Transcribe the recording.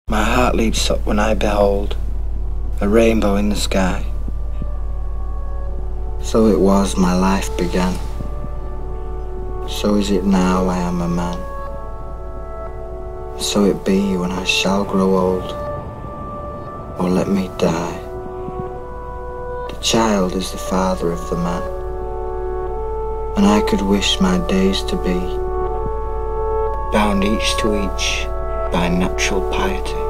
My heart leaps up when I behold a rainbow in the sky. So it was my life began. So is it now I am a man. So it be when I shall grow old, or let me die. The child is the father of the man, and I could wish my days to be bound each to each by natural piety.